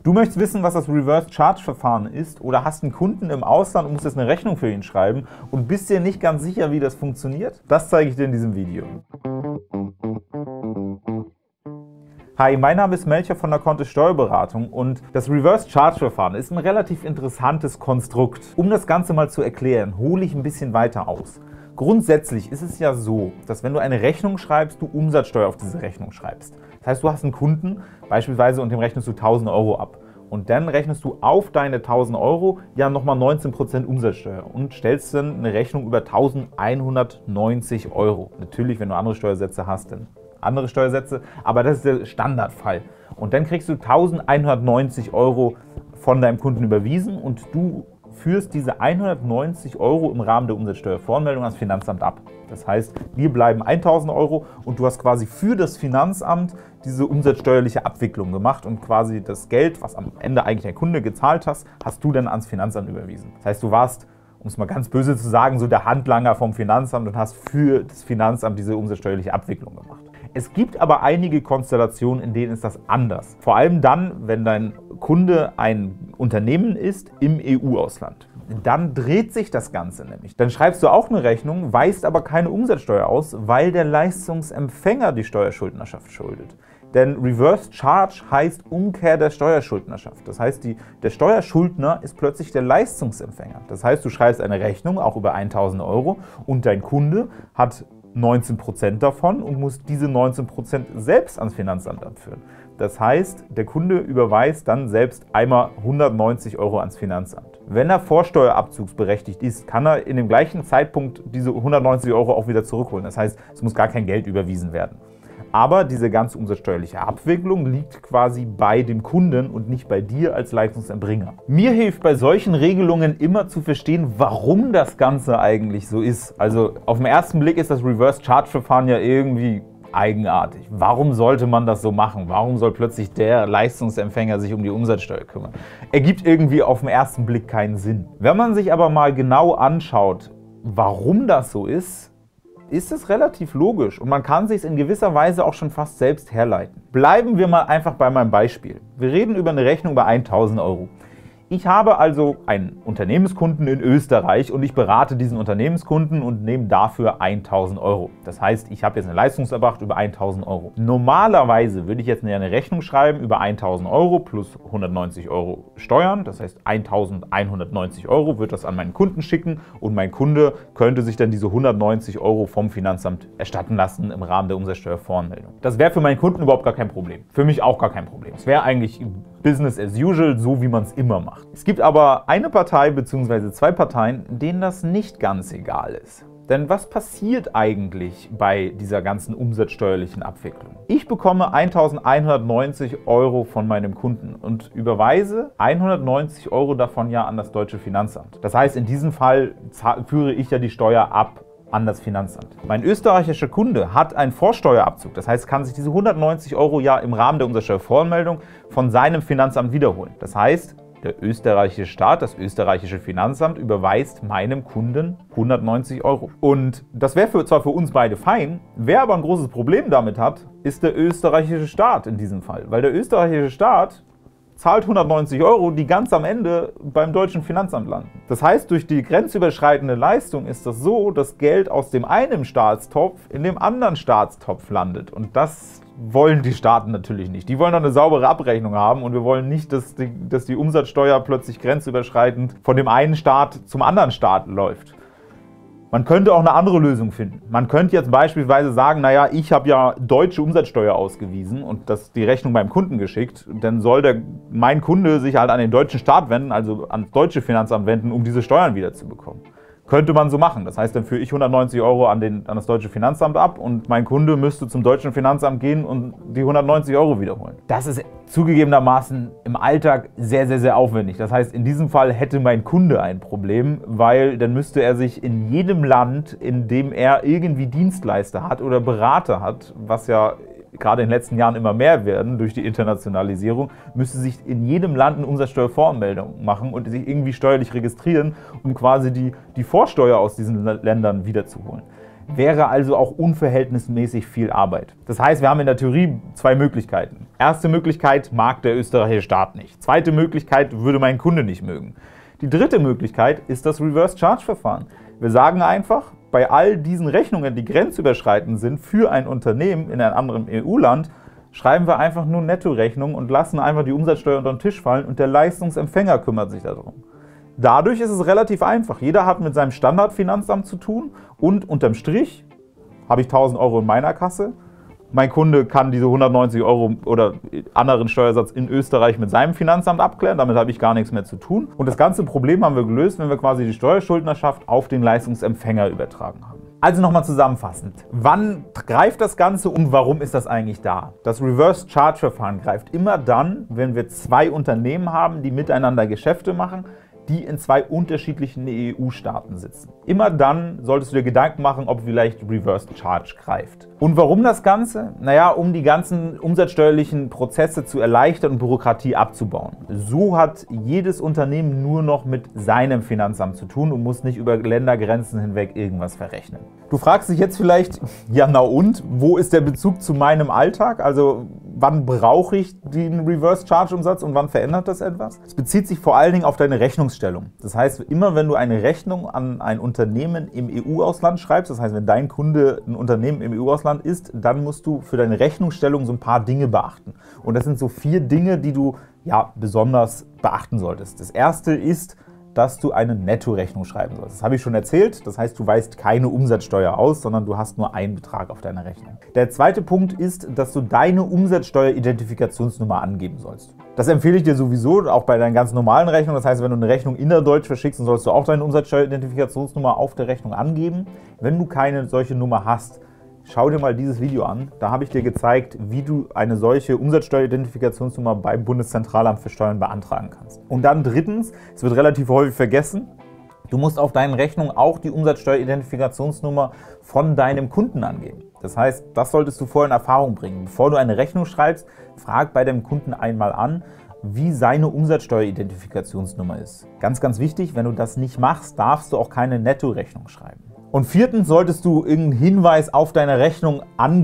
Du möchtest wissen, was das Reverse Charge Verfahren ist oder hast einen Kunden im Ausland und musst jetzt eine Rechnung für ihn schreiben und bist dir nicht ganz sicher, wie das funktioniert? Das zeige ich dir in diesem Video. Hi, mein Name ist Melcher von der Kontist Steuerberatung und das Reverse Charge Verfahren ist ein relativ interessantes Konstrukt. Um das Ganze mal zu erklären, hole ich ein bisschen weiter aus. Grundsätzlich ist es ja so, dass wenn du eine Rechnung schreibst, du Umsatzsteuer auf diese Rechnung schreibst. Das heißt, du hast einen Kunden beispielsweise und dem rechnest du 1.000 Euro ab. Und dann rechnest du auf deine 1.000 Euro ja nochmal 19% Umsatzsteuer und stellst dann eine Rechnung über 1.190 Euro. Natürlich, wenn du andere Steuersätze hast, dann andere Steuersätze, aber das ist der Standardfall. Und dann kriegst du 1.190 Euro von deinem Kunden überwiesen und du führst diese 190 Euro im Rahmen der Umsatzsteuervoranmeldung ans Finanzamt ab. Das heißt, dir bleiben 1.000 Euro und du hast quasi für das Finanzamt diese umsatzsteuerliche Abwicklung gemacht und quasi das Geld, was am Ende eigentlich der Kunde gezahlt hast du dann ans Finanzamt überwiesen. Das heißt, du warst, um es mal ganz böse zu sagen, so der Handlanger vom Finanzamt und hast für das Finanzamt diese umsatzsteuerliche Abwicklung gemacht. Es gibt aber einige Konstellationen, in denen ist das anders. Vor allem dann, wenn dein Kunde ein Unternehmen ist im EU-Ausland. Dann dreht sich das Ganze nämlich. Dann schreibst du auch eine Rechnung, weist aber keine Umsatzsteuer aus, weil der Leistungsempfänger die Steuerschuldnerschaft schuldet. Denn Reverse Charge heißt Umkehr der Steuerschuldnerschaft. Das heißt, der Steuerschuldner ist plötzlich der Leistungsempfänger. Das heißt, du schreibst eine Rechnung, auch über 1.000 Euro, und dein Kunde hat 19% davon und muss diese 19% selbst ans Finanzamt abführen. Das heißt, der Kunde überweist dann selbst einmal 190 Euro ans Finanzamt. Wenn er vorsteuerabzugsberechtigt ist, kann er in dem gleichen Zeitpunkt diese 190 Euro auch wieder zurückholen. Das heißt, es muss gar kein Geld überwiesen werden. Aber diese ganze umsatzsteuerliche Abwicklung liegt quasi bei dem Kunden und nicht bei dir als Leistungserbringer. Mir hilft bei solchen Regelungen immer zu verstehen, warum das Ganze eigentlich so ist. Also auf den ersten Blick ist das Reverse Charge Verfahren ja irgendwie eigenartig. Warum sollte man das so machen? Warum soll plötzlich der Leistungsempfänger sich um die Umsatzsteuer kümmern? Ergibt irgendwie auf den ersten Blick keinen Sinn. Wenn man sich aber mal genau anschaut, warum das so ist es relativ logisch und man kann sich es in gewisser Weise auch schon fast selbst herleiten. Bleiben wir mal einfach bei meinem Beispiel. Wir reden über eine Rechnung bei 1.000 Euro. Ich habe also einen Unternehmenskunden in Österreich und ich berate diesen Unternehmenskunden und nehme dafür 1.000 Euro. Das heißt, ich habe jetzt eine Leistung erbracht über 1.000 Euro. Normalerweise würde ich jetzt eine Rechnung schreiben über 1.000 Euro plus 190 Euro Steuern. Das heißt, 1.190 Euro wird das an meinen Kunden schicken und mein Kunde könnte sich dann diese 190 Euro vom Finanzamt erstatten lassen im Rahmen der Umsatzsteuervoranmeldung. Das wäre für meinen Kunden überhaupt gar kein Problem. Für mich auch gar kein Problem. Es wäre eigentlich Business as usual, so wie man es immer macht. Es gibt aber eine Partei bzw. zwei Parteien, denen das nicht ganz egal ist. Denn was passiert eigentlich bei dieser ganzen umsatzsteuerlichen Abwicklung? Ich bekomme 1.190 Euro von meinem Kunden und überweise 190 Euro davon ja an das deutsche Finanzamt. Das heißt, in diesem Fall führe ich ja die Steuer ab an das Finanzamt. Mein österreichischer Kunde hat einen Vorsteuerabzug, das heißt, kann sich diese 190 Euro ja im Rahmen der Umsatzsteuervoranmeldung von seinem Finanzamt wiederholen. Das heißt, der österreichische Staat, das österreichische Finanzamt überweist meinem Kunden 190 Euro. Und das wäre zwar für uns beide fein, wer aber ein großes Problem damit hat, ist der österreichische Staat in diesem Fall. Weil der österreichische Staat zahlt 190 Euro, die ganz am Ende beim deutschen Finanzamt landen. Das heißt, durch die grenzüberschreitende Leistung ist das so, dass Geld aus dem einen Staatstopf in dem anderen Staatstopf landet. Und das wollen die Staaten natürlich nicht. Die wollen doch eine saubere Abrechnung haben und wir wollen nicht, dass die Umsatzsteuer plötzlich grenzüberschreitend von dem einen Staat zum anderen Staat läuft. Man könnte auch eine andere Lösung finden. Man könnte jetzt beispielsweise sagen, naja, ich habe ja deutsche Umsatzsteuer ausgewiesen und die Rechnung beim Kunden geschickt. Dann soll mein Kunde sich halt an den deutschen Staat wenden, also ans deutsche Finanzamt wenden, um diese Steuern wiederzubekommen. Könnte man so machen. Das heißt, dann führe ich 190 Euro an das deutsche Finanzamt ab und mein Kunde müsste zum deutschen Finanzamt gehen und die 190 Euro wiederholen. Das ist zugegebenermaßen im Alltag sehr, sehr, sehr aufwendig. Das heißt, in diesem Fall hätte mein Kunde ein Problem, weil dann müsste er sich in jedem Land, in dem er irgendwie Dienstleister hat oder Berater hat, was ja gerade in den letzten Jahren immer mehr werden durch die Internationalisierung, müsste sich in jedem Land eine Umsatzsteuervoranmeldung machen und sich irgendwie steuerlich registrieren, um quasi die Vorsteuer aus diesen Ländern wiederzuholen. wäre also auch unverhältnismäßig viel Arbeit. Das heißt, wir haben in der Theorie zwei Möglichkeiten. Erste Möglichkeit mag der österreichische Staat nicht. Zweite Möglichkeit würde mein Kunde nicht mögen. Die dritte Möglichkeit ist das Reverse Charge Verfahren. Wir sagen einfach, bei all diesen Rechnungen, die grenzüberschreitend sind für ein Unternehmen in einem anderen EU-Land, schreiben wir einfach nur Nettorechnung und lassen einfach die Umsatzsteuer unter den Tisch fallen und der Leistungsempfänger kümmert sich darum. Dadurch ist es relativ einfach. Jeder hat mit seinem Standardfinanzamt zu tun und unterm Strich habe ich 1.000 € in meiner Kasse. Mein Kunde kann diese 190 € oder anderen Steuersatz in Österreich mit seinem Finanzamt abklären, damit habe ich gar nichts mehr zu tun. Und das ganze Problem haben wir gelöst, wenn wir quasi die Steuerschuldnerschaft auf den Leistungsempfänger übertragen haben. Also nochmal zusammenfassend, wann greift das Ganze und warum ist das eigentlich da? Das Reverse Charge Verfahren greift immer dann, wenn wir zwei Unternehmen haben, die miteinander Geschäfte machen, die in zwei unterschiedlichen EU-Staaten sitzen. Immer dann solltest du dir Gedanken machen, ob vielleicht Reverse Charge greift. Und warum das Ganze? Naja, um die ganzen umsatzsteuerlichen Prozesse zu erleichtern und Bürokratie abzubauen. So hat jedes Unternehmen nur noch mit seinem Finanzamt zu tun und muss nicht über Ländergrenzen hinweg irgendwas verrechnen. Du fragst dich jetzt vielleicht, ja na und, wo ist der Bezug zu meinem Alltag? Also wann brauche ich den Reverse Charge Umsatz und wann verändert das etwas? Es bezieht sich vor allen Dingen auf deine Rechnungsstellung. Das heißt, immer wenn du eine Rechnung an ein Unternehmen im EU-Ausland schreibst, das heißt, wenn dein Kunde ein Unternehmen im EU-Ausland ist, dann musst du für deine Rechnungsstellung so ein paar Dinge beachten. Und das sind so 4 Dinge, die du ja besonders beachten solltest. Das erste ist, dass du eine Nettorechnung schreiben sollst. Das habe ich schon erzählt. Das heißt, du weist keine Umsatzsteuer aus, sondern du hast nur einen Betrag auf deiner Rechnung. Der zweite Punkt ist, dass du deine Umsatzsteueridentifikationsnummer angeben sollst. Das empfehle ich dir sowieso, auch bei deinen ganz normalen Rechnungen. Das heißt, wenn du eine Rechnung innerdeutsch verschickst, dann sollst du auch deine Umsatzsteueridentifikationsnummer auf der Rechnung angeben. Wenn du keine solche Nummer hast, schau dir mal dieses Video an. Da habe ich dir gezeigt, wie du eine solche Umsatzsteueridentifikationsnummer beim Bundeszentralamt für Steuern beantragen kannst. Und dann drittens, es wird relativ häufig vergessen, du musst auf deinen Rechnungen auch die Umsatzsteueridentifikationsnummer von deinem Kunden angeben. Das heißt, das solltest du vorher in Erfahrung bringen. Bevor du eine Rechnung schreibst, frag bei deinem Kunden einmal an, wie seine Umsatzsteueridentifikationsnummer ist. Ganz, ganz wichtig, wenn du das nicht machst, darfst du auch keine Nettorechnung schreiben. Und viertens solltest du irgendeinen Hinweis auf deine Rechnung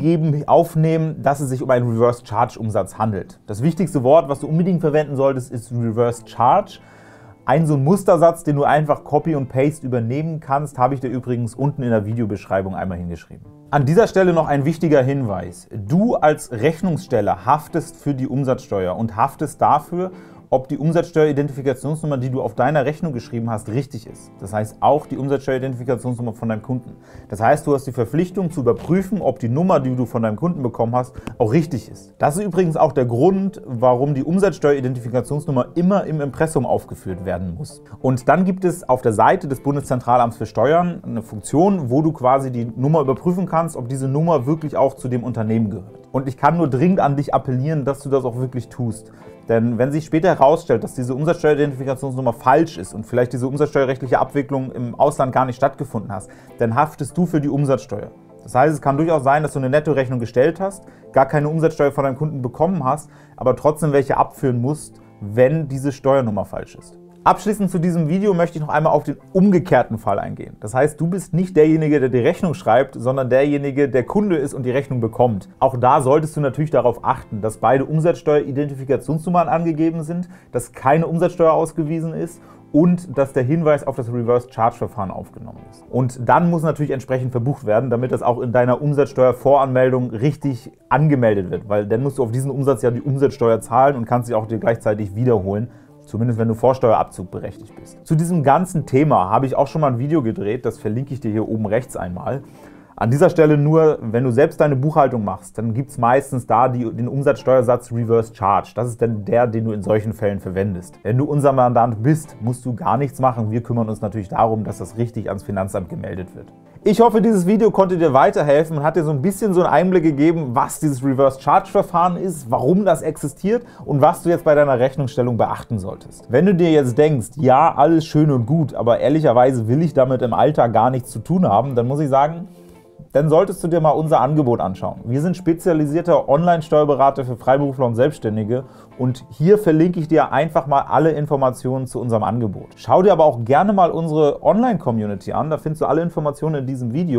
aufnehmen, dass es sich um einen Reverse Charge Umsatz handelt. Das wichtigste Wort, was du unbedingt verwenden solltest, ist Reverse Charge. So ein Mustersatz, den du einfach Copy und Paste übernehmen kannst, habe ich dir übrigens unten in der Videobeschreibung einmal hingeschrieben. An dieser Stelle noch ein wichtiger Hinweis. Du als Rechnungssteller haftest für die Umsatzsteuer und haftest dafür, ob die Umsatzsteueridentifikationsnummer, die du auf deiner Rechnung geschrieben hast, richtig ist. Das heißt auch die Umsatzsteueridentifikationsnummer von deinem Kunden. Das heißt, du hast die Verpflichtung zu überprüfen, ob die Nummer, die du von deinem Kunden bekommen hast, auch richtig ist. Das ist übrigens auch der Grund, warum die Umsatzsteueridentifikationsnummer immer im Impressum aufgeführt werden muss. Und dann gibt es auf der Seite des Bundeszentralamts für Steuern eine Funktion, wo du quasi die Nummer überprüfen kannst, ob diese Nummer wirklich auch zu dem Unternehmen gehört. Und ich kann nur dringend an dich appellieren, dass du das auch wirklich tust. Denn wenn sich später herausstellt, dass diese Umsatzsteueridentifikationsnummer falsch ist und vielleicht diese umsatzsteuerrechtliche Abwicklung im Ausland gar nicht stattgefunden hast, dann haftest du für die Umsatzsteuer. Das heißt, es kann durchaus sein, dass du eine Nettorechnung gestellt hast, gar keine Umsatzsteuer von deinem Kunden bekommen hast, aber trotzdem welche abführen musst, wenn diese Steuernummer falsch ist. Abschließend zu diesem Video möchte ich noch einmal auf den umgekehrten Fall eingehen. Das heißt, du bist nicht derjenige, der die Rechnung schreibt, sondern derjenige, der Kunde ist und die Rechnung bekommt. Auch da solltest du natürlich darauf achten, dass beide Umsatzsteueridentifikationsnummern angegeben sind, dass keine Umsatzsteuer ausgewiesen ist und dass der Hinweis auf das Reverse Charge Verfahren aufgenommen ist. Und dann muss natürlich entsprechend verbucht werden, damit das auch in deiner Umsatzsteuervoranmeldung richtig angemeldet wird, weil dann musst du auf diesen Umsatz ja die Umsatzsteuer zahlen und kannst sie auch dir gleichzeitig wiederholen. Zumindest wenn du Vorsteuerabzug berechtigt bist. Zu diesem ganzen Thema habe ich auch schon mal ein Video gedreht, das verlinke ich dir hier oben rechts einmal. An dieser Stelle nur, wenn du selbst deine Buchhaltung machst, dann gibt es meistens da den Umsatzsteuersatz Reverse Charge. Das ist dann der, den du in solchen Fällen verwendest. Wenn du unser Mandant bist, musst du gar nichts machen. Wir kümmern uns natürlich darum, dass das richtig ans Finanzamt gemeldet wird. Ich hoffe, dieses Video konnte dir weiterhelfen und hat dir so ein bisschen so einen Einblick gegeben, was dieses Reverse Charge Verfahren ist, warum das existiert und was du jetzt bei deiner Rechnungsstellung beachten solltest. Wenn du dir jetzt denkst, ja, alles schön und gut, aber ehrlicherweise will ich damit im Alltag gar nichts zu tun haben, dann muss ich sagen, dann solltest du dir mal unser Angebot anschauen. Wir sind spezialisierter Online-Steuerberater für Freiberufler und Selbstständige und hier verlinke ich dir einfach mal alle Informationen zu unserem Angebot. Schau dir aber auch gerne mal unsere Online-Community an, da findest du alle Informationen in diesem Video.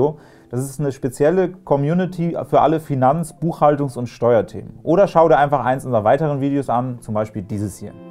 Das ist eine spezielle Community für alle Finanz-, Buchhaltungs- und Steuerthemen. Oder schau dir einfach eins unserer weiteren Videos an, zum Beispiel dieses hier.